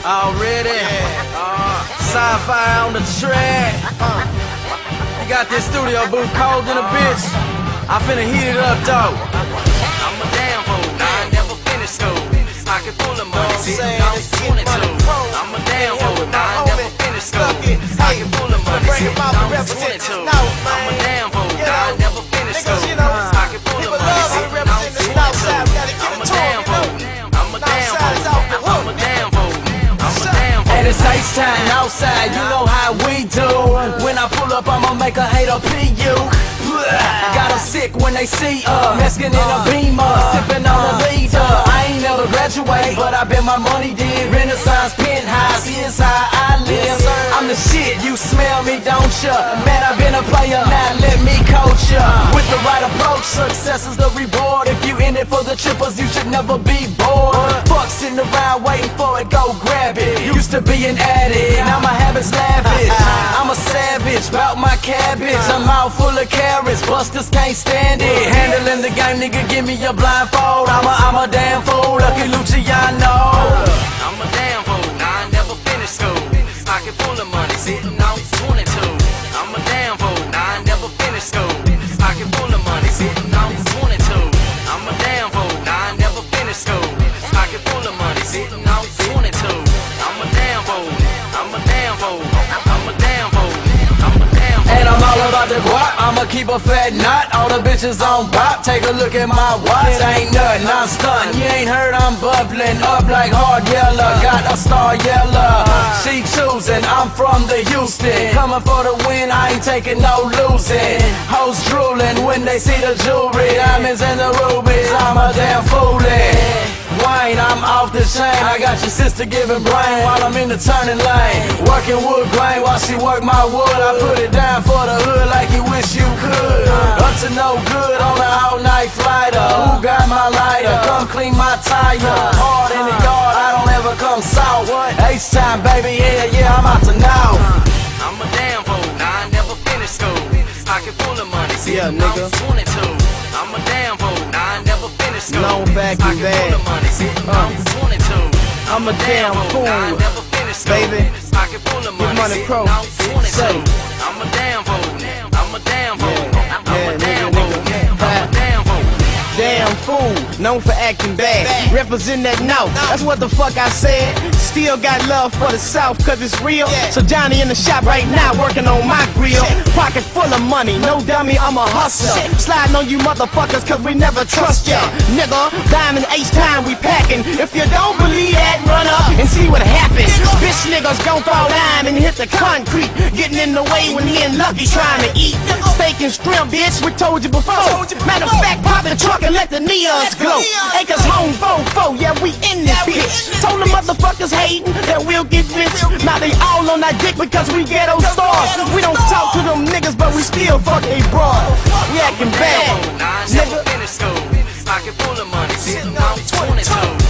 Already? Sci-fi on the track. You got this studio booth cold in a bitch. I finna heat it up though. I'm a damn fool, I never finished school. Pocket full of money, sitting on 22. I'm a damn fool, I never finished school. Pocket full of money, sitting on 22. I'm a damn fool, I never finished school. Pocket full of money, sitting on 22. I'm a damn fool, I'm a damn fool, I'm a damn fool, I'm a damn fool. And it's H-time outside, you know how we do. When I pull up, I'ma make a hater PU. Got them sick when they see us, Mexican in a Beamer, sipping on a leader. I ain't never graduate, but I bet my money did. Renaissance penthouse, here's how I live. I'm the shit, you smell me, don't ya? Man, I've been a player, now let me coach ya. With the right approach, success is the reward. If you in it for the trippers, you should never be bored. Fuck sitting around waiting for it, go grab it. Used to be an addict, now my habits lavish. I'm a savage, bout my cabbage. I'm out full of carrots, busters can't stand it. Handling the game, nigga, give me a blindfold. I'm a damn fool, Lucky Luciano. I'm a damn fool, I never finished school. Pocket full of money, sitting on 22. I'm a damn fool, I never finished school. Pocket full of money, sitting on 22. I'm a damn fool, I never finished school. Pocket full of money, sitting on 22. I'm a damn fool, I'm a damn fool, I'm a damn fool, I'm a damn fool. And I'm all about the guap, I'ma keep a fat knot. All the bitches on bop, take a look at my watch. It ain't nothing, I'm stunting. You ain't heard I'm bubbling up like hard yellow. Got a star yellow. She choosing, I'm from the Houston. Coming for the win, I ain't taking no losing. Hoes drooling when they see the jewelry. Diamonds and the rubies, I'm a damn foolie. Wayne, I'm off the chain. I got your sister giving brain while I'm in the turning lane. Working wood grain while she work my wood. I put it down for the hood like you wish you could. Up to no good on an all-night flighter. Who got my lighter? Come clean my tire. Hard in the yard, I don't ever come south. H-time, baby, yeah, I'm out to now. I'm a damn fool, I never finished school. Pocket full of money, sitting nigga. on 22. I'm a damn fool, I never finished school. Long back and Pocket full of money, sitting on 22. I'm a damn fool, I never finished school. baby. Pocket full of money, Money sitting Pro. on 22. Say. I'm a damn fool, I'm a damn fool, I'm a Yeah, damn nigga, fool, nigga. I'm a damn fool. Damn fool, known for acting bad. Represent that North, that's what the fuck I said. Still got love for the South, cause it's real. So Johnny in the shop right now, working on my grill. Pocket full of money, no dummy, I'm a hustler. Sliding on you motherfuckers, cause we never trust ya. Nigga, Diamond H-time, we packing. If you don't believe that, run up and see what happens. Bitch niggas gon' fall down and hit the concrete. Getting in the way when he and Lucky trying to eat. Steak and shrimp, bitch, we told you before. Matter of fact, pop the truck and let the neons glow. Acres home, fo, yeah, we in this bitch. Told the motherfuckers hating that we'll get rich. Now they all on that dick because we ghetto stars. We don't talk to them niggas, but we still fuck they broad. We acting bad, I never nigga. finished school. Pocket full of money, sitting on 22.